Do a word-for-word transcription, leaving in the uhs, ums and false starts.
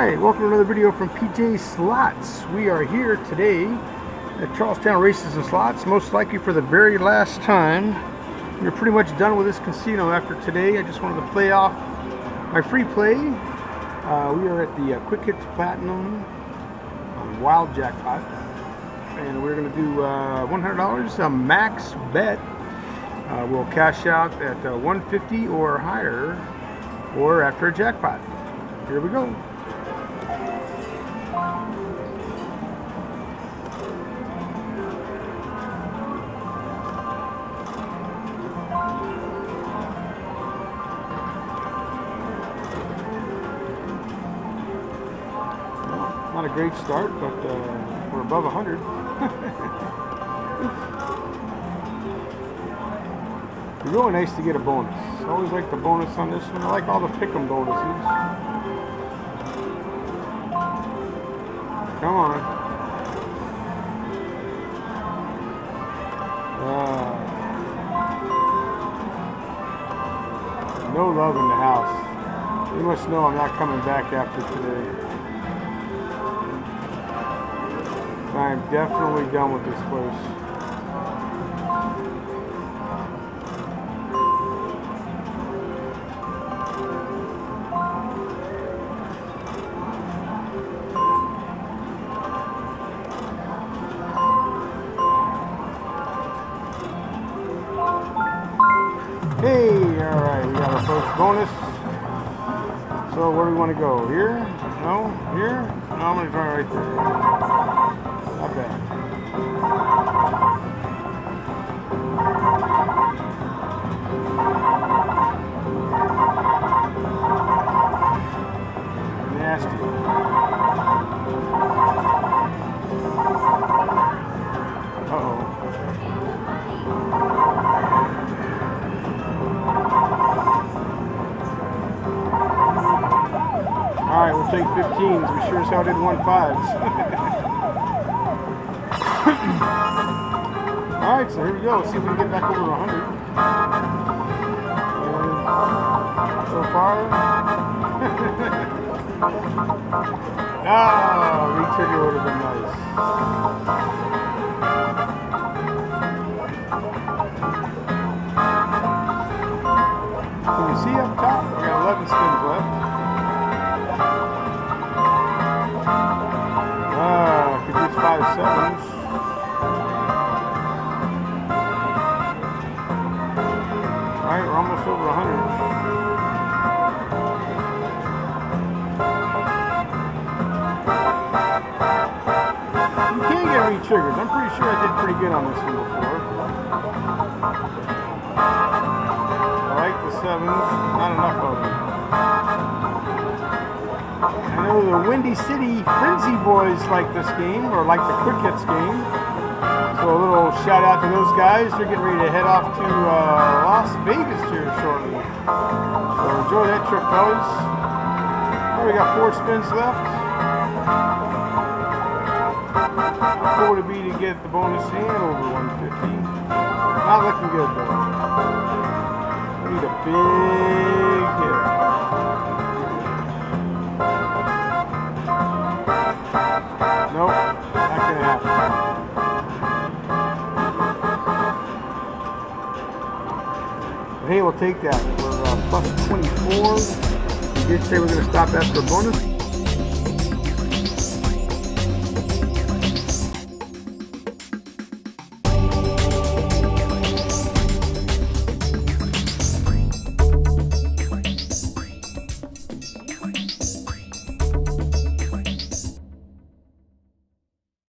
Alright, welcome to another video from P J Slots. We are here today at Charlestown Races and Slots, most likely for the very last time. We're pretty much done with this casino after today. I just wanted to play off my free play. Uh, we are at the uh, Quick Hits Platinum on Wild Jackpot. And we're going to do uh, one hundred dollars, a max bet. Uh, we'll cash out at uh, one hundred fifty dollars or higher, or after a jackpot. Here we go. Not a great start, but uh, we're above one hundred. It's really nice to get a bonus. I always like the bonus on this one. I like all the pick'em bonuses. Come on. Uh, no love in the house. You must know I'm not coming back after today. I'm definitely done with this place. Hey, alright, we got our first bonus. So where do we want to go? Here? No? Here? No, I'm going to try right there. Not bad. Nasty. Uh-oh. Alright, we'll take fifteens. We sure as hell did one fives. Alright, so here we go. Let's see if we can get back over one hundred. And so far. Ah, re-trigger would have been nice. Can you see up top? We got eleven spins left. Ah, could use five sevens. Alright, we're almost over one hundred. You can get re-triggers. I'm pretty sure I did pretty good on this one before. I like the sevens, not enough of them. I know the Windy City Frenzy Boys like this game, or like the Quick Hits game. So a little shout out to those guys. They're getting ready to head off to uh, Las Vegas here shortly. So enjoy that trip, fellas. Alright, we got four spins left. How cool would it be to get the bonus and over one hundred fifty? Not looking good though. We need a big hit. Nope, not gonna happen. Hey, we'll take that. We're uh, plus twenty-four. We did say we're going to stop after a bonus.